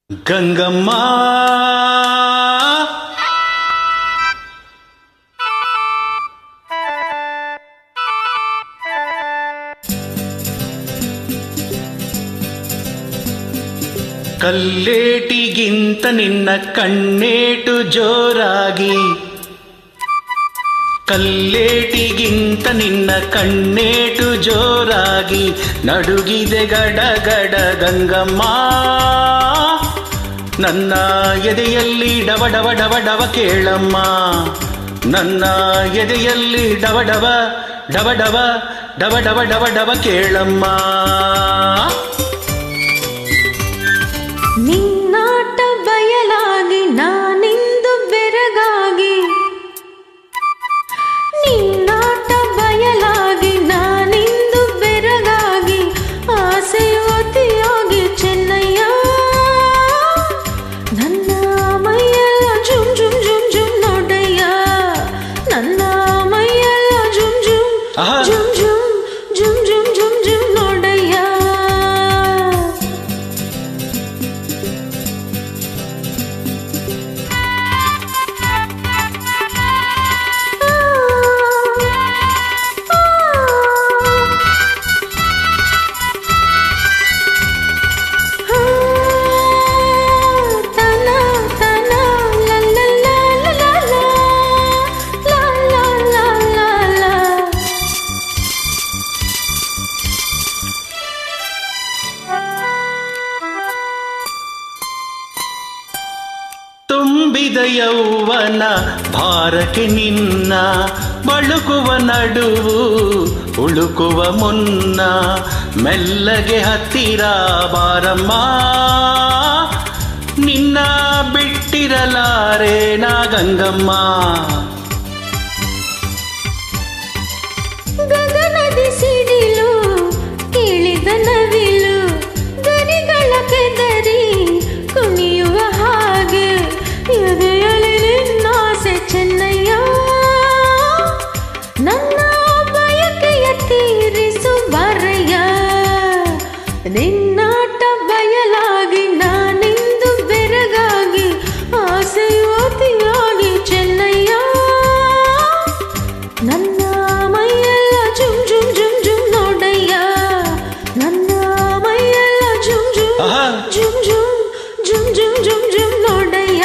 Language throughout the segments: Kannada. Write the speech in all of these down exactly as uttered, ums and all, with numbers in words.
ಗಂಗಮ್ಮ ಕಲ್ಲೇಟಿಗಿಂತ ನಿನ್ನ ಕಣ್ಣೇಟು ಜೋರಾಗಿ, ಕಲ್ಲೇಟಿಗಿಂತ ನಿನ್ನ ಕಣ್ಣೇಟು ಜೋರಾಗಿ ನಡುಗಿದೆ ಗಡ ಗಡ ಗಂಗಮ್ಮ. ನನ್ನ ಎದೆಯಲ್ಲಿ ಡವ ಡವ ಡವ ಡವ ಕೇಳಮ್ಮ, ನನ್ನ ಎದೆಯಲ್ಲಿ ಡವ ಡವ ಡವ ಡವ ಡವ ಡವ ಡವ ಡವ ಕೇಳಮ್ಮ. ನಿನ್ನಾಟ ಬಯಲಾಗಿ ನಾನಿಂದು ಬೆರಗಾಗಿ, ನಿನ್ನಾಟ ಬಯಲಾಗಿ ನಾನಿಂದು ಬೆರಗಾಗಿ ಆಸೆಯವತಿಯಾಗಿ ಚೆನ್ನಯ್ಯ. ನನ್ನ ಮೈಯೆಲ್ಲ ಜುಮ್ ಜುಮ್ ಜುಮ್ ಜುಮ್ ನೋಡಯ್ಯ, ನನ್ನ ಮೈಯೆಲ್ಲ ಜುಮ್ ಜುಮ್ ಜುಮ್ ಜುಮ್ ಜುಮ್ ಜುಮ್ ಜುಮ್ ಜುಮ್ ನೋಡಯ್ಯ. ತುಂಬಿದ ಯೌವನ ಭಾರಕ್ಕೆ ನಿನ್ನ ಬಳುಕುವ ನಡುವು ಉಳುಕುವ ಮುನ್ನ ಮೆಲ್ಲಗೆ ಹತ್ತಿರ ಬಾರಮ್ಮ. ನಿನ್ನ ಬಿಟ್ಟಿರಲಾರೆ ನಾ ಗಂಗಮ್ಮ. ಗಗನದಿ ಸಿಡಿಲು ಕೇಳಿದ ನವಿಲು ಗರಿಗಳ ಕೆದರಿ ಕುಣಿಯುವ ಹಾಗೆ ಎದೆಯಲ್ಲಿ ನಿನ್ನಾಸೆ ಚೆನ್ನಯ್ಯ. ನನ್ನ ಬಯಕೆಯ ತೀರಿಸು ಬರಯ್ಯ, ನಿನ್ನಾಟ ಬಯಲಾಗಿ ನಾನಿಂದು ಬೆರಗಾಗಿ ಆಸೆಯವತಿಯಾಗಿ ಚೆನ್ನಯ್ಯ. ನನ್ನ ಮೈಯೆಲ್ಲ ಜುಮ್ ಜುಮ್ ಜುಮ್ ಜುಮ್ ನೋಡಯ್ಯ, ನನ್ನ ಮೈಯೆಲ್ಲ ಜುಮ್ ಜುಮ್ ಜುಮ್ ಜುಮ್ ಜುಮ್ ಜುಮ್ ಜುಮ್ ಜುಮ್ ನೋಡಯ್ಯ.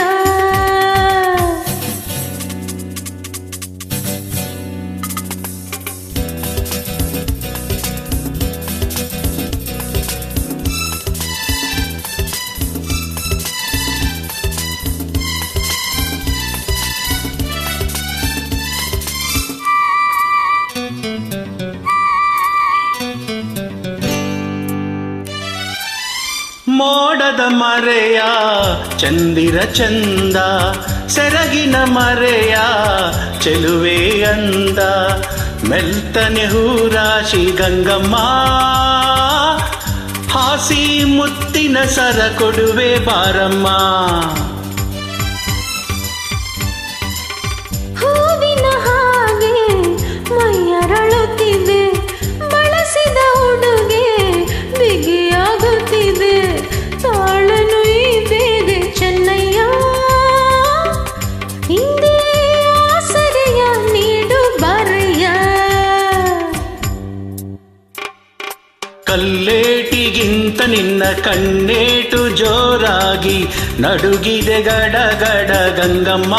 ಮೋಡದ ಮರೆಯ ಚಂದಿರ ಚಂದ, ಸೆರಗಿನ ಮರೆಯ ಚೆಲುವೆ ಅಂದ, ಮೆಲ್ತನೆ ಹೂರಾಶಿ ಗಂಗಮ್ಮ. ಹಾಸಿ ಮುತ್ತಿನ ಸರ ಕೊಡುವೆ ಬಾರಮ್ಮ. ಹೂವಿನ ಹಾಗೆ ಮೈಯರಳುತ್ತಿದೆ, ಬಳಸಿದ ಉಡುಗೆ ಬಿಗಿಯಾಗುತ್ತಿದೆ, ತಾಳನು ಈ ಬೇದೆ ಚೆನ್ನಯ್ಯ. ಹಿಂದೆ ಆಸರೆಯ ನೀಡು ಬರಯ್ಯ. ಕಲ್ಲೇಟಿಗಿಂತ ನಿನ್ನ ಕಣ್ಣೇಟು ಜೋರಾಗಿ ನಡುಗಿದೆ ಗಡ ಗಡ ಗಂಗಮ್ಮ.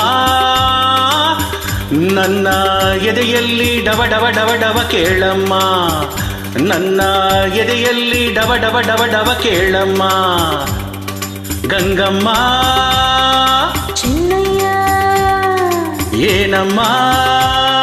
ನನ್ನ ಎದೆಯಲ್ಲಿ ಡವ ಡವ ಡವ ಡವ ಕೇಳಮ್ಮ, ನನ್ನ ಎದೆಯಲ್ಲಿ ಡವ ಡವ ಡವ ಡವ ಕೇಳಮ್ಮ ಗಂಗಮ್ಮ. ಚೆನ್ನಯ್ಯ ಏನಮ್ಮ